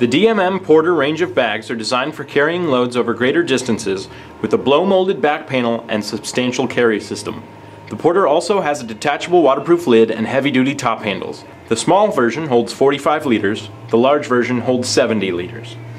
The DMM Porter range of bags are designed for carrying loads over greater distances with a blow-molded back panel and substantial carry system. The Porter also has a detachable waterproof lid and heavy-duty top handles. The small version holds 45 liters, the large version holds 70 liters.